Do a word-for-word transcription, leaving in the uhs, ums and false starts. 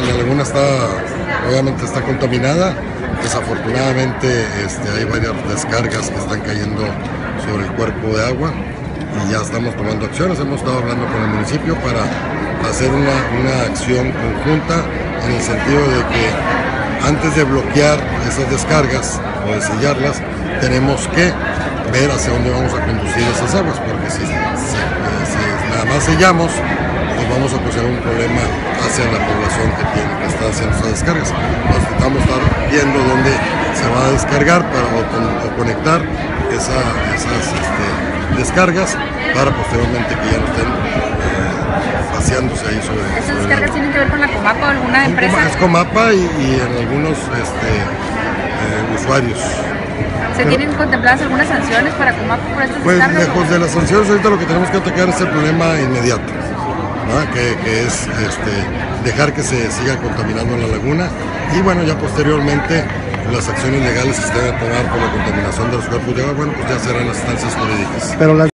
la laguna está, obviamente está contaminada. Desafortunadamente este, hay varias descargas que están cayendo sobre el cuerpo de agua y ya estamos tomando acciones. Hemos estado hablando con el municipio para hacer una, una acción conjunta en el sentido de que antes de bloquear esas descargas o de sellarlas, tenemos que ver hacia dónde vamos a conducir esas aguas, porque si, si, si nada más sellamos, pues vamos a causar un problema hacia la población que, tiene, que está haciendo esas descargas. Nos necesitamos estar viendo dónde se va a descargar para, o, con, o conectar esa, esas este, descargas para posteriormente que ya no estén eh, vaciándose ahí sobre. ¿Esas descargas tienen que ver con la Comapa o alguna empresa? Es Comapa y, y en algunos este, eh, usuarios. ¿Se Pero, tienen contempladas algunas sanciones para Comapa por estas pues, descargas? Pues lejos de las sanciones, ahorita lo que tenemos que atacar es el problema inmediato, ¿no? que, que es este, dejar que se siga contaminando la laguna y bueno, ya posteriormente las acciones legales que se deben tomar por la contaminación de los cuerpos de agua, bueno, pues ya serán las instancias jurídicas. Pero las